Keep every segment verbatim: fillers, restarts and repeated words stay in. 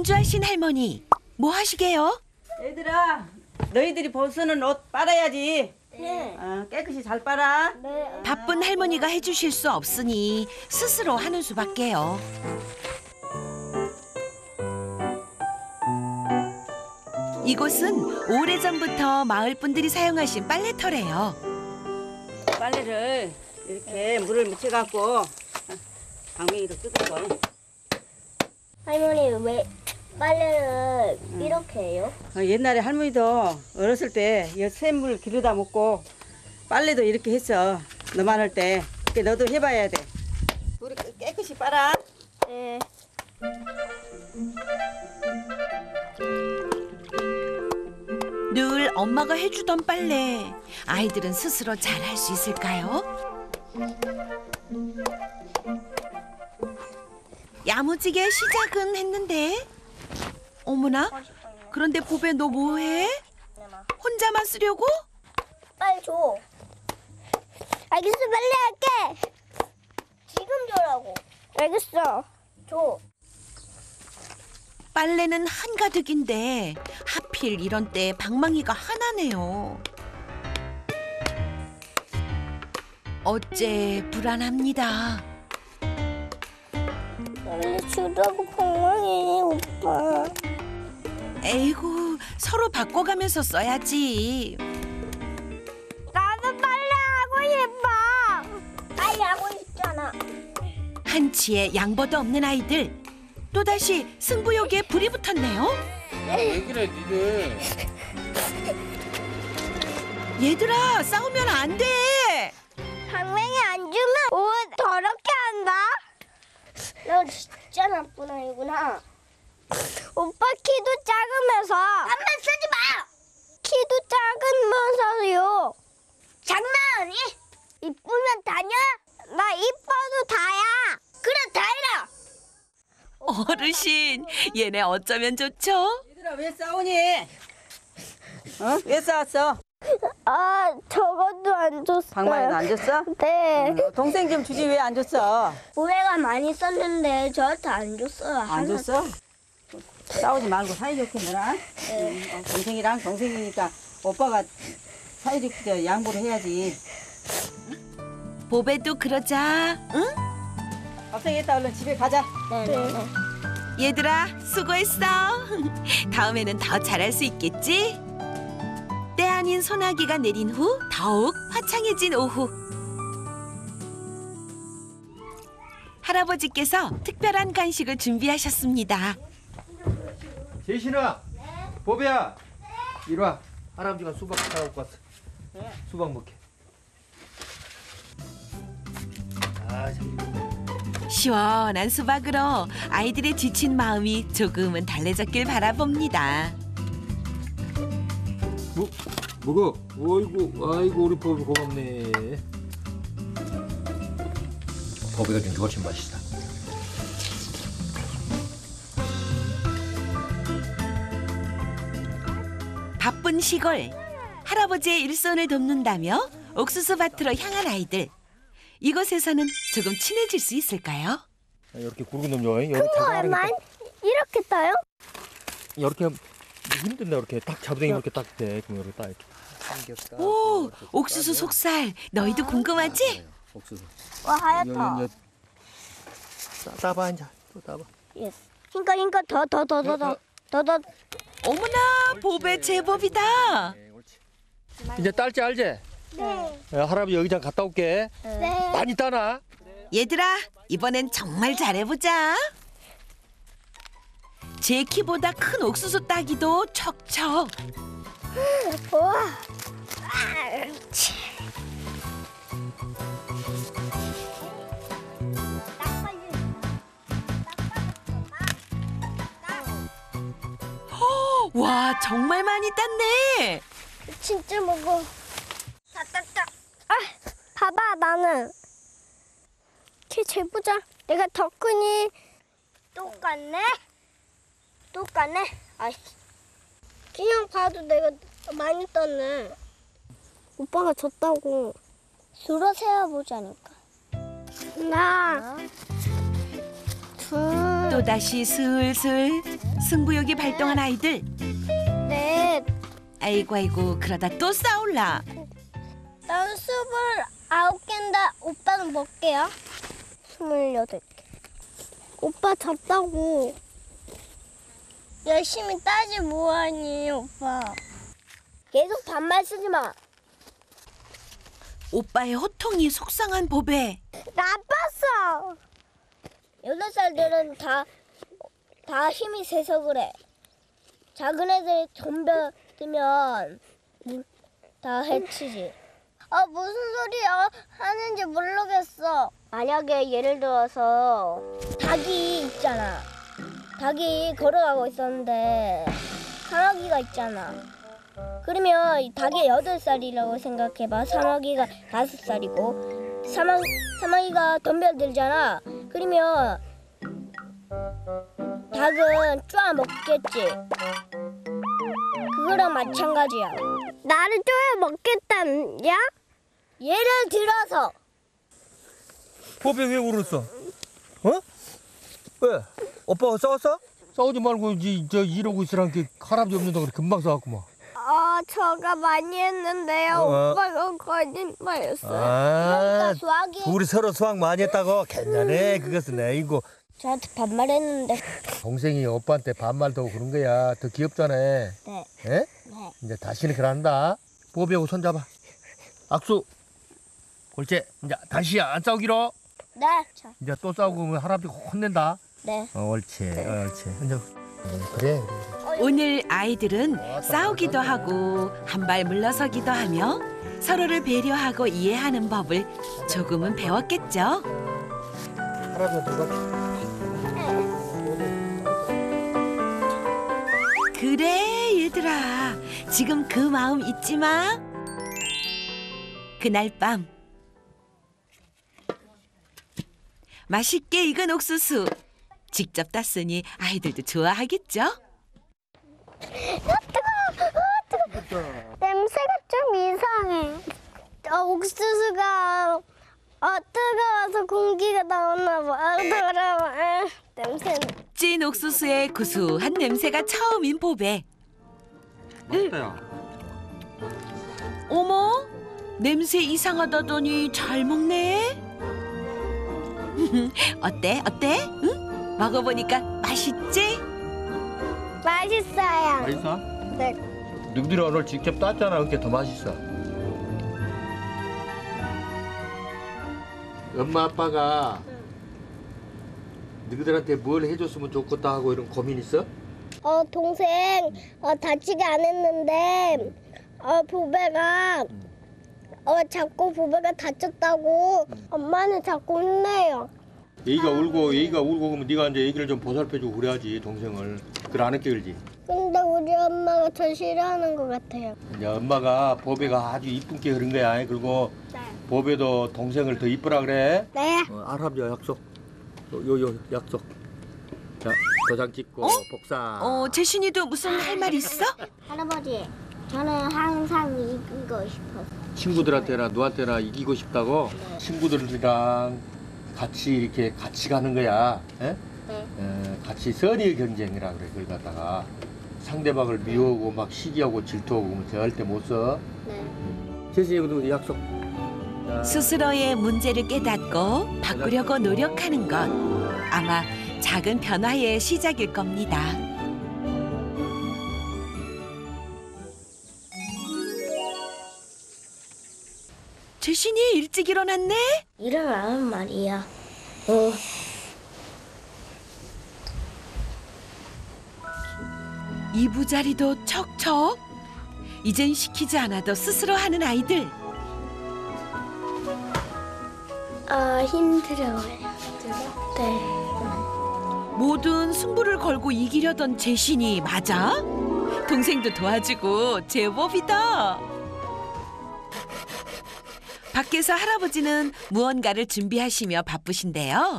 분주하신 할머니, 뭐 하시게요? 얘들아, 너희들이 벗어는 옷 빨아야지. 네. 어, 깨끗이 잘 빨아. 네. 바쁜 할머니가 해주실 수 없으니 스스로 하는 수밖에요. 이곳은 오래전부터 마을 분들이 사용하신 빨래터래요. 빨래를 이렇게 물을 묻혀갖고 방맹이로 뜯어서. 할머니 왜 빨래를 이렇게 해요? 어, 옛날에 할머니도 어렸을 때 이 샘물 기르다 먹고 빨래도 이렇게 했어. 너만 할 때. 그러니까 너도 해봐야 돼. 우리 깨끗이 빨아. 네. 늘 엄마가 해주던 빨래, 아이들은 스스로 잘할 수 있을까요? 야무지게 시작은 했는데, 어머나, 그런데 보배 너 뭐해? 혼자만 쓰려고? 빨리 줘. 알겠어, 빨리 할게. 지금 줘라고. 알겠어. 줘. 빨래는 한가득인데 하필 이런 때 방망이가 하나네요. 어째 불안합니다. 빨리 주라고 방망이 오빠. 에이구, 서로 바꿔가면서 써야지. 나도 빨리 하고 싶어. 빨리 하고 싶잖아. 한치의 양보도 없는 아이들. 또다시 승부욕에 불이 붙었네요. 왜 그래 니들? 얘들아, 싸우면 안 돼. 방맹이 안 주면 옷 더럽게 한다. 너 진짜 나쁜 아이구나. 오빠 키도 작으면서 한번 쓰지 마. 키도 작으면서요. 장난하니? 이쁘면 다냐? 나 이뻐도 다야. 그래 다해라. 어르신, 얘네 어쩌면 좋죠? 얘들아 왜 싸우니? 어? 왜 싸웠어? 아 저것도 안 줬어요. 방망이도 안 줬어? 네. 어, 동생 좀 주지 왜 안 줬어? 오해가 많이 썼는데 저한테 안 줬어요. 안 줬어? 싸우지 말고 사이좋게 놀아. 네. 어, 동생이랑 동생이니까 오빠가 사이좋게 양보를 해야지. 보배도 그러자, 응? 밥상했다 얼른 집에 가자. 네. 얘들아, 수고했어. 다음에는 더 잘할 수 있겠지? 때 아닌 소나기가 내린 후 더욱 화창해진 오후. 할아버지께서 특별한 간식을 준비하셨습니다. 재신아, 보배야, 이리 와. 할아버지가 수박 사갖고 왔어. 수박 먹게. 아, 참. 시원한 수박으로 아이들의 지친 마음이 조금은 달래졌길 바라봅니다. 뭐, 먹어. 어이구, 아이고 우리 보배 고맙네. 보배가 좀 훨씬 맛있다. 바쁜 시골, 할아버지의 일손을 돕는다며 옥수수 밭으로 향한 아이들. 이곳에서는 조금 친해질 수 있을까요? 이렇게 고르게 넘겨. 여기 얼마 이렇게 떠요? 이렇게 힘든데 이렇게 딱 잡으더니 이렇게 딱 돼. 그럼 이렇게 딱 이렇게. 오, 옥수수 속살, 너희도 궁금하지? 옥수수. 와 하얗다. 따봐 이제 또 따봐. 그러니까 그러니까 더 더 더 더 더 더 더. 어머나, 보배 제법이다. 네, 옳지. 이제 딸지 알지? 네. 야, 할아버지 여기장 갔다 올게. 네. 많이 따나? 얘들아, 이번엔 정말 잘해보자. 제 키보다 큰 옥수수 따기도 척척. 우와. 와, 정말 많이 땄네. 진짜 먹어. 따따따. 아, 봐봐 나는. 걔 재보자. 내가 더 크니. 똑같네. 똑같네. 아, 그냥 봐도 내가 많이 떴네. 오빠가 졌다고. 수로 세어보자니까. 하나, 둘. 또다시 슬슬 승부욕이 발동한 아이들. 네, 아이고 아이고 그러다 또 싸울라. 난 스물아홉 개인데 오빠는 몇 개야? 스물여덟 개. 오빠 졌다고. 열심히 따지 뭐하니, 오빠. 계속 반말 쓰지 마. 오빠의 호통이 속상한 보배. 나빴어. 여덟 살들은 다, 다 힘이 세서 그래. 작은 애들 덤벼들면 다 해치지. 아, 무슨 소리야 하는지 모르겠어. 만약에 예를 들어서 닭이 있잖아. 닭이 걸어가고 있었는데 사마귀가 있잖아. 그러면 이 닭이 여덟 살이라고 생각해봐. 사마귀가 다섯 살이고 사마, 사마귀가 덤벼들잖아. 그러면 닭은 쪼아 먹겠지. 그거랑 마찬가지야. 나를 쪼아 먹겠다냐? 예를 들어서 보배 왜 울었어? 어? 왜? 오빠가 싸웠어? 싸우지 말고 이제 저 이러고 있으란 게 할아버지 없는다 그래 금방 싸웠구만. 아, 저가 많이 했는데요. 어. 오빠가 거짓말했어요. 아, 수학이 우리 서로 수학 많이 했다고? 괜찮네. 그것은 아이고. 저한테 반말했는데. 동생이 오빠한테 반말도 하고 그런 거야. 더 귀엽잖아. 네. 네. 예? 네. 이제 다시는 그런다. 보배하고 손잡아. 악수. 옳지. 이제 다시 안 싸우기로. 네. 자, 이제 또 싸우고 그러면 할아버지 혼낸다. 네. 어, 옳지. 어, 옳지. 이제 음, 그래. 그래. 오늘 아이들은 싸우기도 하고 한 발 물러서기도 하며 서로를 배려하고 이해하는 법을 조금은 배웠겠죠. 할아버지 누가? 그래 얘들아 지금 그 마음 잊지 마. 그날 밤 맛있게 익은 옥수수 직접 땄으니 아이들도 좋아하겠죠. 냄새가 좀 이상해. 어, 옥수수가 어, 뜨거워서 공기가 나오나 봐. 더러워. 냄새는. 찐 옥수수의 구수한 냄새가 처음인 보배. 맛있다야. 어머 냄새 이상하다더니 잘 먹네. 어때 어때? 응? 먹어보니까 맛있지? 맛있어요. 맛있어? 네. 너희들이 오늘 직접 땄잖아. 그게 더 맛있어. 엄마 아빠가 너희들한테 뭘 해줬으면 좋겠다 하고 이런 고민 있어? 어, 동생 어, 다치게 안 했는데 어, 보배가 어, 자꾸 보배가 다쳤다고 엄마는 자꾸 혼내요. 얘가 울고 얘가 울고 그러면 네가 이제 얘기를 좀 보살펴주고 그래야지 동생을. 그걸 안 했게 그러지. 근데 우리 엄마가 저 싫어하는 것 같아요. 이제 엄마가 보배가 아주 이쁜 게 그런 거야. 그리고 네. 보배도 동생을 더 이쁘라 그래. 네. 어, 할아버지 약속. 요 요 약속. 자 도장 찍고 어? 복사. 어 재신이도 무슨 할 말 있어? 할아버지, 저는 항상 이기고 싶어서. 친구들한테나 누구한테나 이기고 싶다고 친구들이랑 같이 이렇게 같이 가는 거야. 에? 네. 에, 같이 선의의 경쟁이라 그래. 그걸 갖다가 상대방을 미워하고 막 시기하고 질투하고 그러면 절대 못 써. 네. 제시도 약속. 자, 스스로의 문제를 깨닫고 바꾸려고 노력하는 것 아마 작은 변화의 시작일 겁니다. 재신이 일찍 일어났네? 일어나는 말이야. 어. 이부자리도 척척. 이젠 시키지 않아도 스스로 하는 아이들. 아, 힘들어요. 네. 모든 승부를 걸고 이기려던 재신이 맞아? 동생도 도와주고 제법이다. 밖에서 할아버지는 무언가를 준비하시며 바쁘신데요.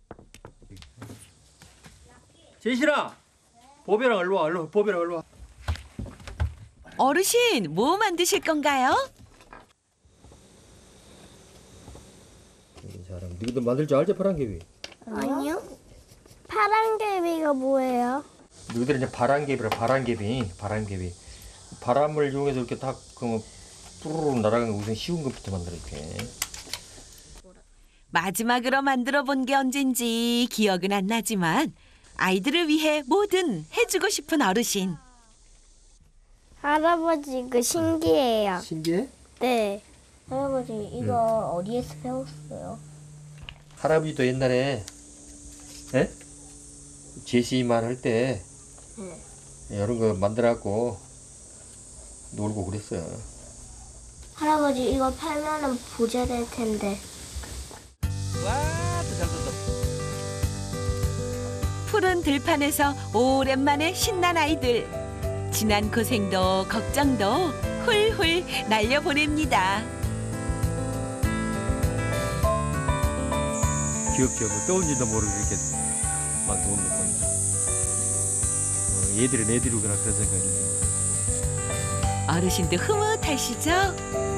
제신아, 보배랑 얼로 와, 얼로, 보배랑 얼로 와. 어르신, 뭐 만드실 건가요? 이 사람, 너희들 만들 줄 알지, 파란개비? 아니요. 파란개비가 뭐예요? 너희들은 이제 바람개비라 바람개비, 바람개비. 바람을 이용해서 이렇게 딱 그러면 뚜루루 날아가는 우선 쉬운 것부터 만들어 이렇게. 마지막으로 만들어 본 게 언젠지 기억은 안 나지만 아이들을 위해 뭐든 해주고 싶은 어르신. 할아버지 이거 신기해요. 신기해? 네. 할아버지 이거 어디에서 배웠어요? 할아버지도 옛날에 에? 제시만 할 때 네. 이런 거 만들어갖고 놀고 그랬어요. 할아버지 이거 팔면은 부자 될 텐데. 와, 잘 떴다. 푸른 들판에서 오랜만에 신난 아이들. 지난 고생도 걱정도 훌훌 날려보냅니다. 귀엽죠. 뭐 떠온지도 모르게 이렇게 막 노는 거 보니까. 어, 얘들은 애들이구나 그런 생각이 들어요. 어르신도 흐뭇하시죠?